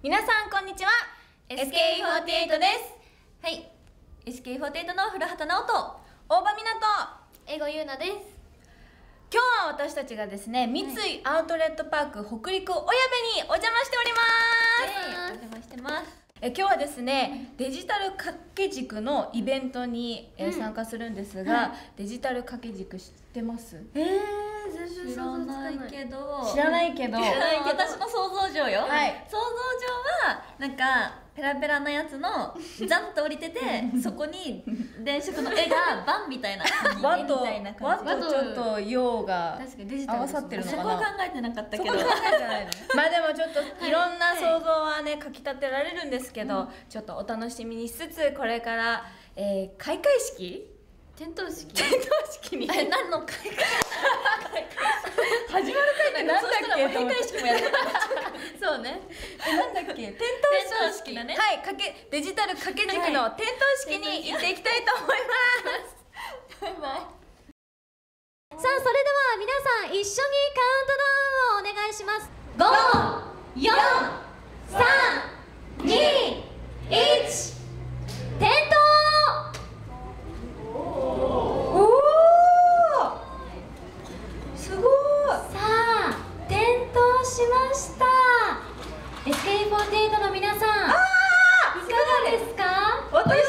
皆さんこんにちは。 SK48 です。はい、 SK48 の古畑直人、 大場湊。 英語ゆうなです。 今日は私たちがですね、三井アウトレットパーク北陸小矢部にお邪魔しております。 お邪魔してます。 今日はですね、デジタル掛け軸のイベントに、参加するんですが、デジタル掛け軸知ってます？ 全知らないけど、 知らないけど私の想像上よ、 はい、 想像上はなんかペラペラなやつのザンと降りててそこに電飾の絵がバンみたいな和とみたいな感じ、 ちょっと陽が確かにデジタル合わさってるのかな。 そこは考えてなかったけど、 そこは考えてないのまあでもちょっといろんな想像はねかきたてられるんですけど、ちょっとお楽しみにしつつ、これから、開会式点灯式に何の開会始まる会ってなんだっけ？ 閉会式もやるそうね。なんだっけ？点灯式だね。はい、デジタル掛け軸の点灯式に行っていきたいと思います。バイバイ。 さあ、それでは皆さん一緒にカウントダウンをお願いします。5、4、3、2、1、点灯。 すごい。 さあ、点灯しました。 SK48 の皆さん、いかがですか？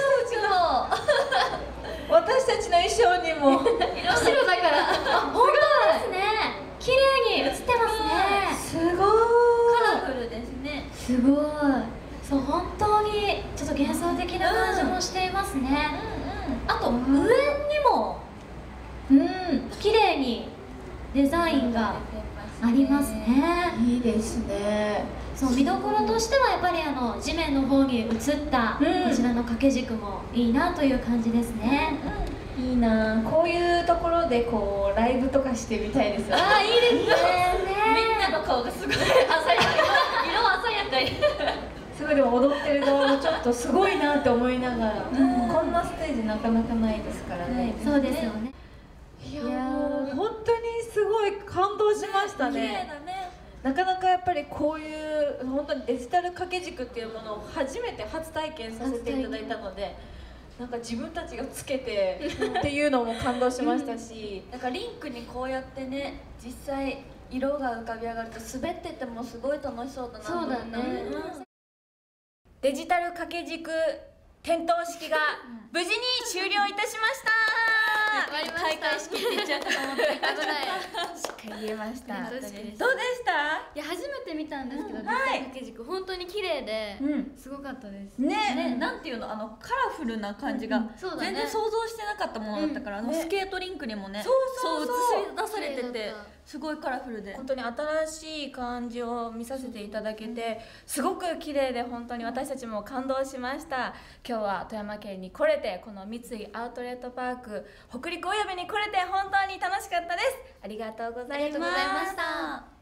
私たちの衣装にも白だから本当ですね。綺麗に映ってますね。 すごい。 カラフルですね。 すごい。そう、本当にちょっと幻想的な感じもしていますね。あと上にも綺麗にデザインがありますね。 いいですね。 そう、見どころとしてはやっぱり地面の方に映ったこちらの掛け軸もいいなという感じですね。 いいな。こういうところでこうライブとかしてみたいですよね。 ああ、いいですね。 みんなの顔がすごい鮮やか、色鮮やかにすごい。でも踊ってる側もちょっとすごいなって思いながら、こんなステージなかなかないですからね。 そうですよね。 いやー、本当にすごい感動しましたね。 綺麗だね。 なかなかやっぱりこういう本当にデジタル掛け軸っていうものを初体験させていただいたので、なんか自分たちがつけてっていうのも感動しましたし、 なんかリンクにこうやってね、実際色が浮かび上がると滑っててもすごい楽しそうだなと思って。 そうだね。 デジタル掛け軸点灯式が無事に終了いたしました。 開会式って言っちゃうかと思って危ない。 しっかり言えました。どうで点灯式です。 したいや、初めて見たんですけど、デジタル掛け軸本当に綺麗で、すごかったです。 ね。 なんていうの、カラフルな感じがそうだね全然想像してなかったものだったから、スケートリンクにもね、 そう映し出されててすごいカラフルで、 本当に新しい感じを見させていただけて、すごく綺麗で本当に私たちも感動しました。今日は富山県に来れて、この三井アウトレットパーク北陸小矢部に来れて本当に楽しかったです。ありがとうございました。